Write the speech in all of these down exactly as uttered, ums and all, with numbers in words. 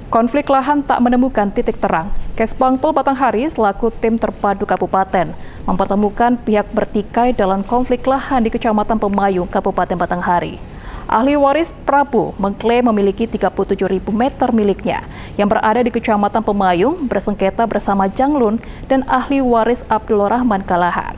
Konflik lahan tak menemukan titik terang. Kesbangpol Batanghari selaku tim terpadu kabupaten mempertemukan pihak bertikai dalam konflik lahan di Kecamatan Pemayung, Kabupaten Batanghari. Ahli waris Prabu mengklaim memiliki tiga puluh tujuh ribu meter miliknya yang berada di Kecamatan Pemayung bersengketa bersama Janglun dan ahli waris Abdullah Rahman Kalahan.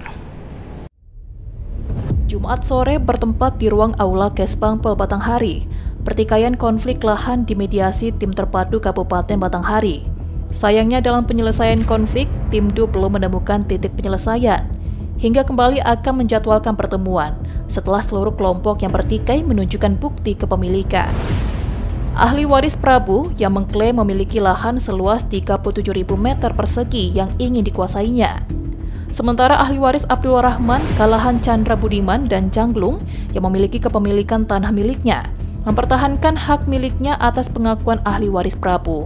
Jumat sore bertempat di ruang aula Kesbangpol Batanghari. Pertikaian konflik lahan dimediasi tim terpadu Kabupaten Batanghari. Sayangnya dalam penyelesaian konflik, tim D U belum menemukan titik penyelesaian. Hingga kembali akan menjadwalkan pertemuan setelah seluruh kelompok yang bertikai menunjukkan bukti kepemilikan. Ahli waris Prabu yang mengklaim memiliki lahan seluas tiga puluh tujuh ribu meter persegi yang ingin dikuasainya. Sementara ahli waris Abdullah Rahman, Kalahan Chandra Budiman, dan Janglung yang memiliki kepemilikan tanah miliknya mempertahankan hak miliknya atas pengakuan ahli waris Prabu.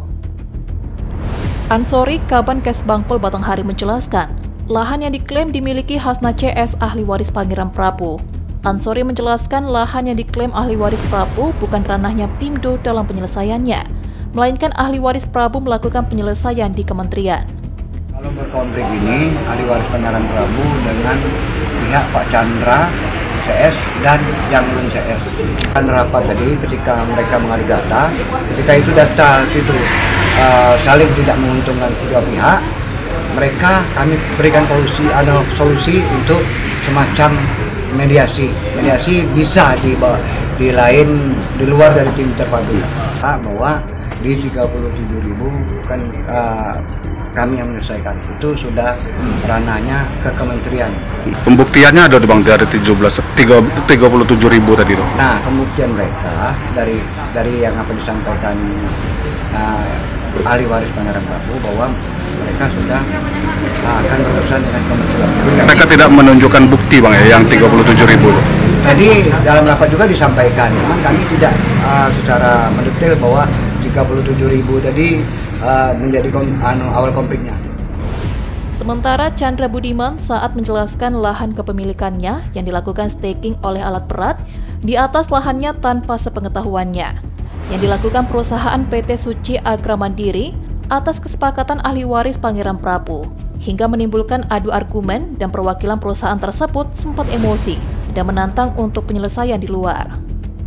Ansori Kaban Kesbangpol Batanghari menjelaskan, lahan yang diklaim dimiliki Hasna C S ahli waris Pangeran Prabu. Ansori menjelaskan lahan yang diklaim ahli waris Prabu bukan ranahnya tim D U dalam penyelesaiannya, melainkan ahli waris Prabu melakukan penyelesaian di kementerian. Kalau berkonflik ini, ahli waris Pangeran Prabu dengan pihak Pak Chandra C S dan Janglun C S. Dan rapat tadi ketika mereka mengadu data, ketika itu data itu uh, saling tidak menguntungkan kedua pihak, mereka kami berikan solusi, ada solusi untuk semacam mediasi. Mediasi bisa di di lain di luar dari tim terpadu. Bahwa di tiga puluh tujuh ribu kan uh, kami yang menyelesaikan, itu sudah ranahnya ke kementerian. Pembuktiannya ada Bang dari tiga puluh tujuh ribu tadi dong. Nah, pembuktian mereka dari dari yang apa disampaikan uh, ahli waris Pangeran Prabu bahwa mereka sudah uh, akan berurusan dengan kementerian. Mereka tidak menunjukkan bukti Bang ya yang tiga puluh tujuh ribu. Tadi dalam rapat juga disampaikan, memang kami tidak uh, secara mendetail bahwa tiga puluh tujuh ribu tadi Uh, menjadi kon anu, awal konfliknya. Sementara Chandra Budiman saat menjelaskan lahan kepemilikannya yang dilakukan staking oleh alat berat di atas lahannya tanpa sepengetahuannya, yang dilakukan perusahaan P T Suci Agra Mandiri atas kesepakatan ahli waris Pangeran Prabu, hingga menimbulkan adu argumen dan perwakilan perusahaan tersebut sempat emosi dan menantang untuk penyelesaian di luar.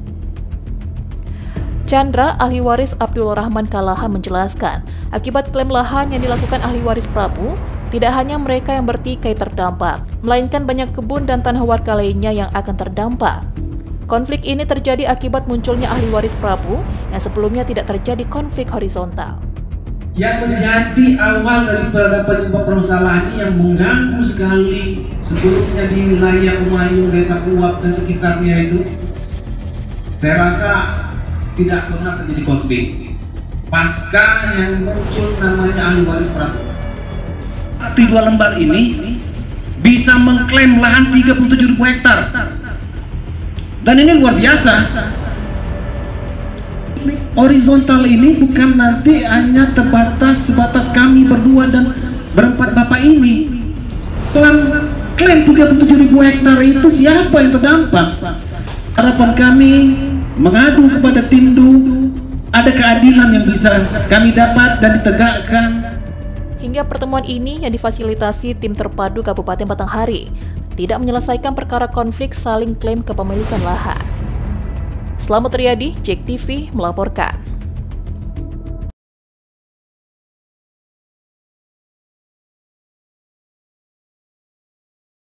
Chandra, ahli waris Abdullah Rahman Kalahan menjelaskan, akibat klaim lahan yang dilakukan ahli waris Prabu, tidak hanya mereka yang bertikai terdampak, melainkan banyak kebun dan tanah warga lainnya yang akan terdampak. Konflik ini terjadi akibat munculnya ahli waris Prabu yang sebelumnya tidak terjadi konflik horizontal. Yang menjadi awal daripada penyebab permasalahan ini yang mengganggu sekali sebelumnya di wilayah Pemayung, Desa Kuap dan sekitarnya itu, saya rasa tidak pernah terjadi konflik. Pasca yang muncul namanya ahli waris Prabu. Di dua lembar ini bisa mengklaim lahan tiga puluh tujuh ribu hektar. Dan ini luar biasa. Horizontal ini bukan nanti hanya terbatas sebatas kami berdua dan berempat bapak ini. Setelah klaim tiga puluh tujuh ribu hektar itu siapa yang terdampak? Harapan kami mengadu kepada tim D U, ada keadilan yang bisa kami dapat dan ditegakkan. Hingga pertemuan ini yang difasilitasi tim terpadu Kabupaten Batanghari tidak menyelesaikan perkara konflik saling klaim kepemilikan lahan. Selamat Riyadi, Jek T V melaporkan.